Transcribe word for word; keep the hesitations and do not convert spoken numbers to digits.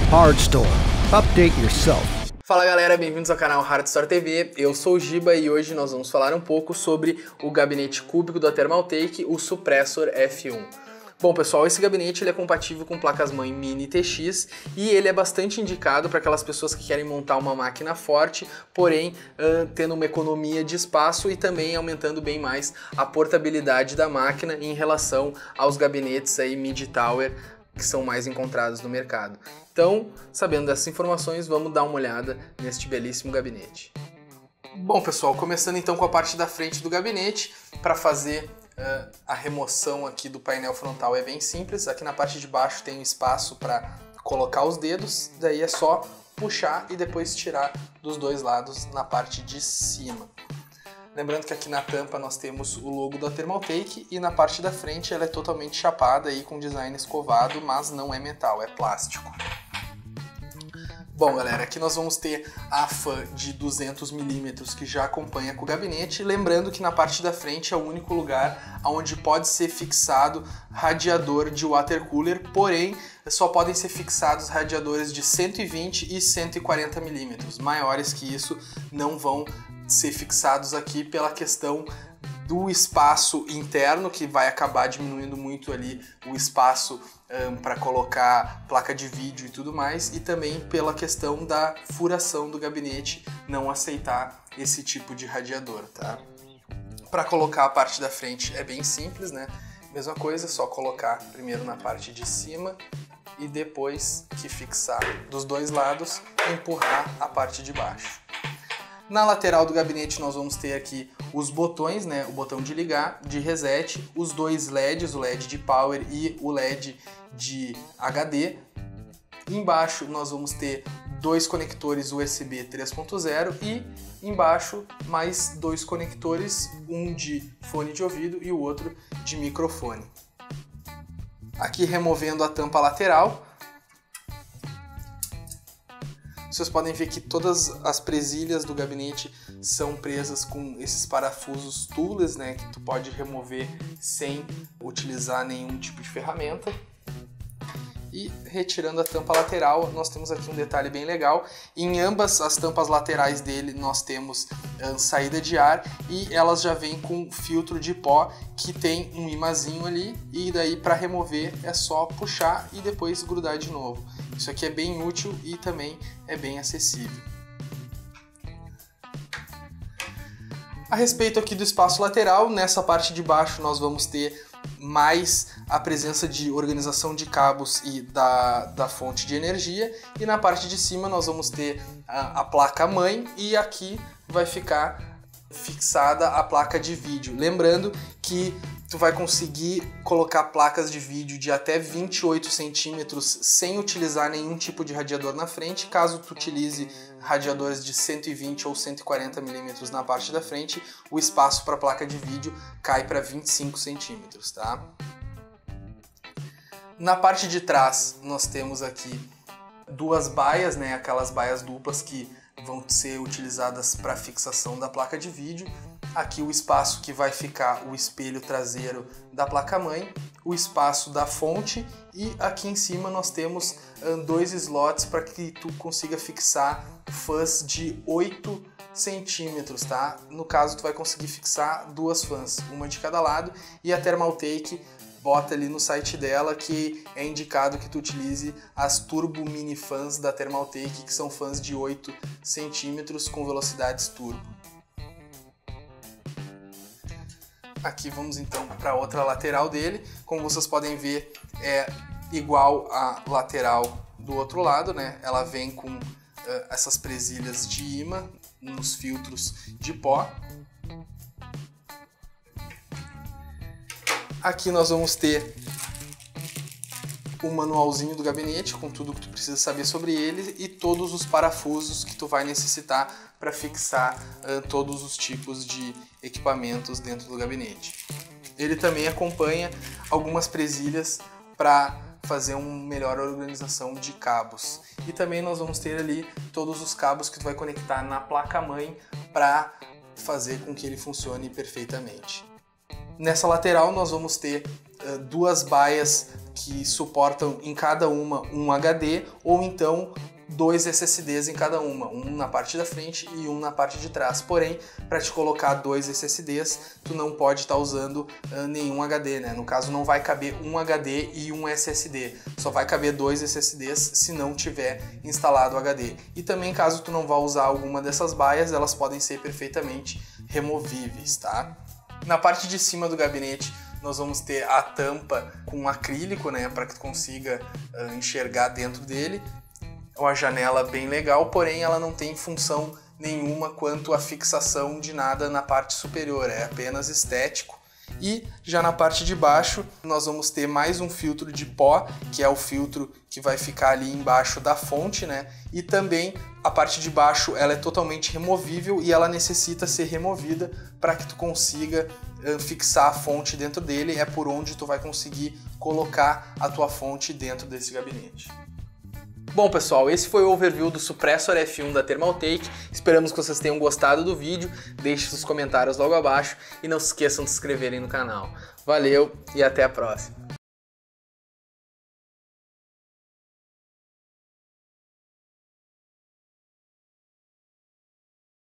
Hard Store. Update yourself. Fala galera, bem-vindos ao canal Hard Store T V, eu sou o Giba e hoje nós vamos falar um pouco sobre o gabinete cúbico da Thermaltake, o Suppressor F um. Bom pessoal, esse gabinete ele é compatível com placas-mãe Mini T X e ele é bastante indicado para aquelas pessoas que querem montar uma máquina forte, porém uh, tendo uma economia de espaço e também aumentando bem mais a portabilidade da máquina em relação aos gabinetes aí mid-tower que são mais encontrados no mercado. Então, sabendo dessas informações, vamos dar uma olhada neste belíssimo gabinete. Bom pessoal, começando então com a parte da frente do gabinete, para fazer uh, a remoção aqui do painel frontal é bem simples. Aqui na parte de baixo tem um espaço para colocar os dedos, daí é só puxar e depois tirar dos dois lados na parte de cima. Lembrando que aqui na tampa nós temos o logo da Thermaltake e na parte da frente ela é totalmente chapada aí com design escovado, mas não é metal, é plástico. Bom galera, aqui nós vamos ter a fan de duzentos milímetros que já acompanha com o gabinete, lembrando que na parte da frente é o único lugar onde pode ser fixado radiador de water cooler, porém só podem ser fixados radiadores de cento e vinte e cento e quarenta milímetros, maiores que isso não vão ser fixados aqui pela questão do espaço interno, que vai acabar diminuindo muito ali o espaço um, para colocar placa de vídeo e tudo mais, e também pela questão da furação do gabinete não aceitar esse tipo de radiador, tá? Para colocar a parte da frente é bem simples, né? Mesma coisa, só colocar primeiro na parte de cima e depois que fixar dos dois lados, empurrar a parte de baixo. Na lateral do gabinete nós vamos ter aqui os botões, né? O botão de ligar, de reset, os dois L E Ds, o L E D de Power e o L E D de H D. Embaixo nós vamos ter dois conectores U S B três ponto zero e embaixo mais dois conectores, um de fone de ouvido e o outro de microfone. Aqui removendo a tampa lateral, vocês podem ver que todas as presilhas do gabinete são presas com esses parafusos tools, né, que tu pode remover sem utilizar nenhum tipo de ferramenta. E retirando a tampa lateral, nós temos aqui um detalhe bem legal. Em ambas as tampas laterais dele nós temos uh, saída de ar e elas já vêm com filtro de pó que tem um imazinho ali, e daí para remover é só puxar e depois grudar de novo. Isso aqui é bem útil e também é bem acessível. A respeito aqui do espaço lateral, nessa parte de baixo nós vamos ter mais a presença de organização de cabos e da, da fonte de energia, e na parte de cima nós vamos ter a, a placa-mãe e aqui vai ficar fixada a placa de vídeo. Lembrando que tu vai conseguir colocar placas de vídeo de até vinte e oito centímetros sem utilizar nenhum tipo de radiador na frente. Caso tu utilize radiadores de cento e vinte ou cento e quarenta milímetros na parte da frente, o espaço para a placa de vídeo cai para vinte e cinco centímetros, tá? Na parte de trás nós temos aqui duas baias, né? Aquelas baias duplas que vão ser utilizadas para fixação da placa de vídeo. Aqui o espaço que vai ficar o espelho traseiro da placa-mãe, o espaço da fonte, e aqui em cima nós temos um, dois slots para que tu consiga fixar fãs de oito centímetros, tá? No caso tu vai conseguir fixar duas fãs, uma de cada lado, e a Thermaltake bota ali no site dela que é indicado que tu utilize as Turbo Mini Fãs da Thermaltake, que são fãs de oito centímetros com velocidades turbo. Aqui vamos então para a outra lateral dele. Como vocês podem ver, é igual à lateral do outro lado, né? Ela vem com uh, essas presilhas de imã nos filtros de pó. Aqui nós vamos ter o manualzinho do gabinete com tudo que tu precisa saber sobre ele e todos os parafusos que tu vai necessitar para fixar uh, todos os tipos de equipamentos dentro do gabinete. Ele também acompanha algumas presilhas para fazer uma melhor organização de cabos. E também nós vamos ter ali todos os cabos que tu vai conectar na placa-mãe para fazer com que ele funcione perfeitamente. Nessa lateral nós vamos ter uh, duas baias que suportam em cada uma um H D, ou então dois S S Ds em cada uma, um na parte da frente e um na parte de trás. Porém, para te colocar dois S S Ds, tu não pode estar tá usando uh, nenhum H D, né? No caso, não vai caber um H D e um S S D. Só vai caber dois S S Ds se não tiver instalado o H D. E também, caso tu não vá usar alguma dessas baias, elas podem ser perfeitamente removíveis, tá? Na parte de cima do gabinete, nós vamos ter a tampa com acrílico, né? Para que tu consiga uh, enxergar dentro dele. Uma janela bem legal, porém ela não tem função nenhuma quanto à fixação de nada na parte superior, é apenas estético. E já na parte de baixo nós vamos ter mais um filtro de pó, que é o filtro que vai ficar ali embaixo da fonte, né? E também a parte de baixo ela é totalmente removível e ela necessita ser removida para que tu consiga uh, fixar a fonte dentro dele. É por onde tu vai conseguir colocar a tua fonte dentro desse gabinete. Bom, pessoal, esse foi o overview do Suppressor F um da Thermaltake. Esperamos que vocês tenham gostado do vídeo. Deixe os comentários logo abaixo e não se esqueçam de se inscreverem no canal. Valeu e até a próxima!